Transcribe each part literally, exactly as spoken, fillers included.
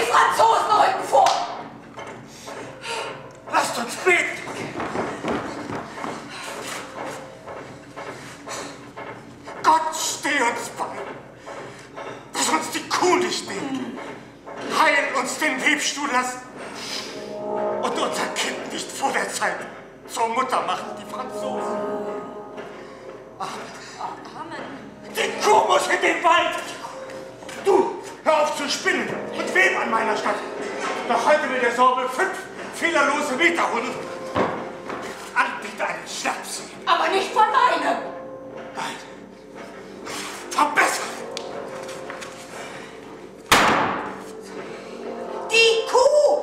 Franzosen rücken vor! Lasst uns beten! Gott steh uns bei, dass uns die Kuh nicht nimmt. Heil uns den Webstuhl lassen und unser Kind nicht vor der Zeit zur Mutter machen, die Franzosen. Amen. Die Kuh muss in den Wald. Du, hör auf zu spinnen und web an meiner Stadt. Doch heute will der Sorbel fünf fehlerlose Meter holen. Anbiete einen Schnaps. Aber nicht von meinem. Nein. Verbessern. Die Kuh!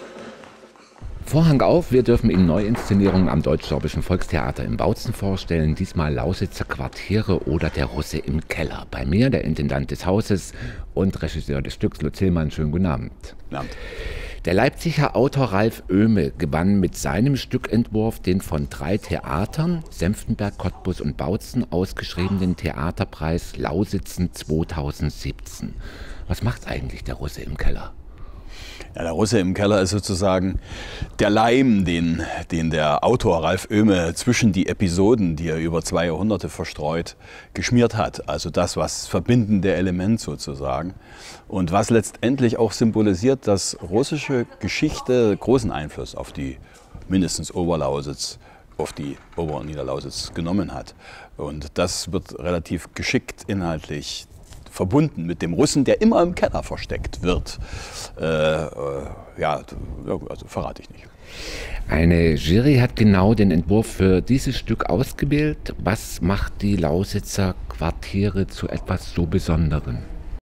Vorhang auf, wir dürfen Ihnen Neuinszenierungen am Deutsch-Sorbischen Volkstheater in Bautzen vorstellen. Diesmal Lausitzer Quartiere oder Der Russe im Keller. Bei mir der Intendant des Hauses und Regisseur des Stücks, Lutz Hillmann. Schönen guten Abend. Guten Abend. Der Leipziger Autor Ralf Oehme gewann mit seinem Stückentwurf den von drei Theatern, Senftenberg, Cottbus und Bautzen, ausgeschriebenen Theaterpreis Lausitzen zweitausendsiebzehn. Was macht eigentlich Der Russe im Keller? Ja, Der Russe im Keller ist sozusagen der Leim, den, den der Autor Ralf Oehme zwischen die Episoden, die er über zwei Jahrhunderte verstreut, geschmiert hat. Also das, was verbindende Element sozusagen. Und was letztendlich auch symbolisiert, dass russische Geschichte großen Einfluss auf die mindestens Oberlausitz, auf die Ober- und Niederlausitz genommen hat. Und das wird relativ geschickt inhaltlich verbunden mit dem Russen, der immer im Keller versteckt wird. Äh, äh, ja, also verrate ich nicht. Eine Jury hat genau den Entwurf für dieses Stück ausgewählt. Was macht die Lausitzer Quartiere zu etwas so Besonderem?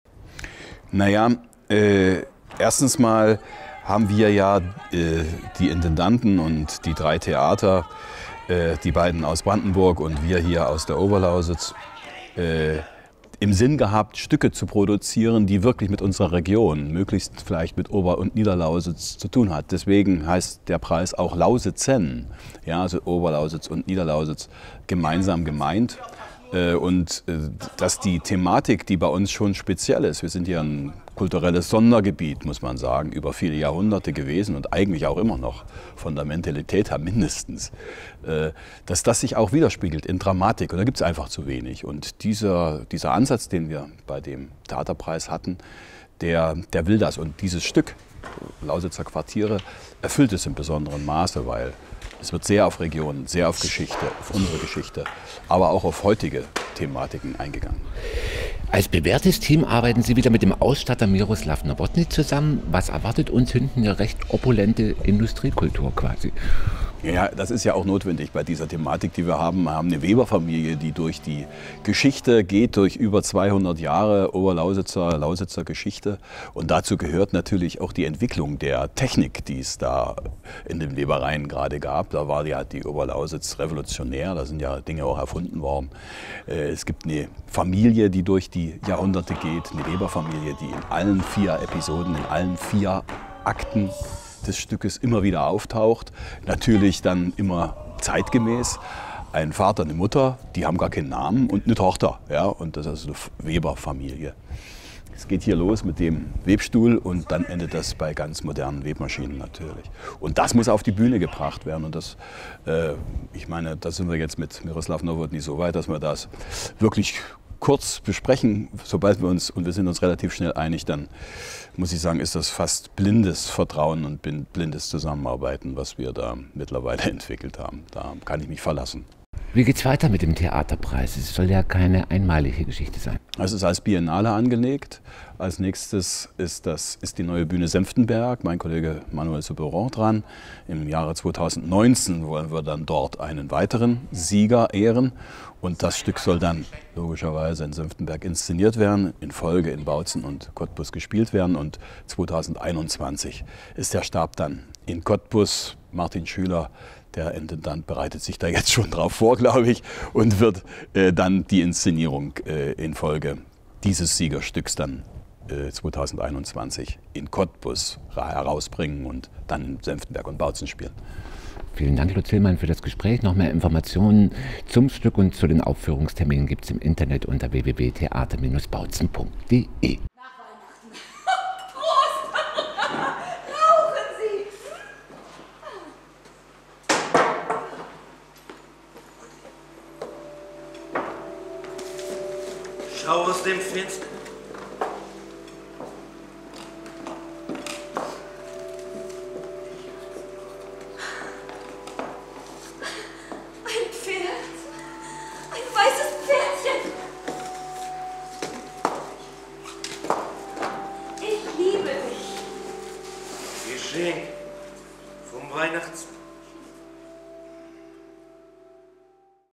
Naja, äh, erstens mal haben wir ja äh, die Intendanten und die drei Theater, äh, die beiden aus Brandenburg und wir hier aus der Oberlausitz, äh, im Sinn gehabt, Stücke zu produzieren, die wirklich mit unserer Region, möglichst vielleicht mit Ober- und Niederlausitz zu tun hat. Deswegen heißt der Preis auch Lausitzen, ja, also Oberlausitz und Niederlausitz gemeinsam gemeint. Und dass die Thematik, die bei uns schon speziell ist, wir sind ja ein kulturelles Sondergebiet, muss man sagen, über viele Jahrhunderte gewesen und eigentlich auch immer noch von der Mentalität her mindestens, dass das sich auch widerspiegelt in Dramatik. Und da gibt es einfach zu wenig. Und dieser, dieser Ansatz, den wir bei dem Theaterpreis hatten, der, der will das. Und dieses Stück, Lausitzer Quartiere, erfüllt es in besonderem Maße, weil es wird sehr auf Regionen, sehr auf Geschichte, auf unsere Geschichte, aber auch auf heutige Thematiken eingegangen. Als bewährtes Team arbeiten Sie wieder mit dem Ausstatter Miroslav Nowotny zusammen. Was erwartet uns hinten eine recht opulente Industriekultur quasi? Ja, das ist ja auch notwendig bei dieser Thematik, die wir haben. Wir haben eine Weberfamilie, die durch die Geschichte geht, durch über zweihundert Jahre Oberlausitzer, Lausitzer Geschichte. Und dazu gehört natürlich auch die Entwicklung der Technik, die es da in den Webereien gerade gab. Da war ja die Oberlausitz revolutionär, da sind ja Dinge auch erfunden worden. Es gibt eine Familie, die durch die Jahrhunderte geht, eine Weberfamilie, die in allen vier Episoden, in allen vier Akten des Stückes immer wieder auftaucht. Natürlich dann immer zeitgemäß. Ein Vater, eine Mutter, die haben gar keinen Namen und eine Tochter. Ja, und das ist eine Weberfamilie. Es geht hier los mit dem Webstuhl und dann endet das bei ganz modernen Webmaschinen natürlich. Und das muss auf die Bühne gebracht werden. Und das, äh, ich meine, da sind wir jetzt mit Miroslav Nowotny so weit, dass wir das wirklich kurz besprechen, sobald wir uns, und wir sind uns relativ schnell einig, dann muss ich sagen, ist das fast blindes Vertrauen und blindes Zusammenarbeiten, was wir da mittlerweile entwickelt haben. Da kann ich mich verlassen. Wie geht's weiter mit dem Theaterpreis? Es soll ja keine einmalige Geschichte sein. Es ist als Biennale angelegt. Als nächstes ist, das, ist die neue Bühne Senftenberg, mein Kollege Manuel Souberon dran. Im Jahre zweitausendneunzehn wollen wir dann dort einen weiteren Sieger ehren. Und das Stück soll dann logischerweise in Senftenberg inszeniert werden, in Folge in Bautzen und Cottbus gespielt werden. Und zweitausendeinundzwanzig ist der Stab dann in Cottbus. Martin Schüler, der Intendant, bereitet sich da jetzt schon drauf vor, glaube ich, und wird äh, dann die Inszenierung äh, in Folge dieses Siegerstücks dann äh, zweitausendeinundzwanzig in Cottbus herausbringen und dann in Senftenberg und Bautzen spielen. Vielen Dank, Lutz Hillmann, für das Gespräch. Noch mehr Informationen zum Stück und zu den Aufführungsterminen gibt es im Internet unter w w w punkt theater Bindestrich bautzen punkt de. Nach Weihnachten. Prost! Schau aus dem Fenster. Ein Pferd. Ein weißes Pferdchen. Ich liebe dich. Geschenk vom Weihnachtsmann.